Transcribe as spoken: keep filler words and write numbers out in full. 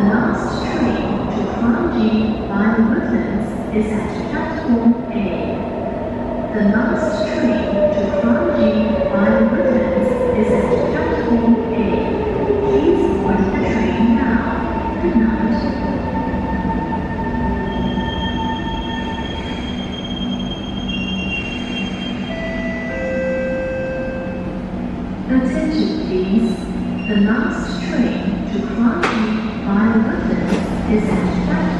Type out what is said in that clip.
last train to Kranji-bound is at platform A. The last train to Kranji-bound is at platform A. Please board the train now. Good night. Attention please. The last train to Kranji-bound is at platform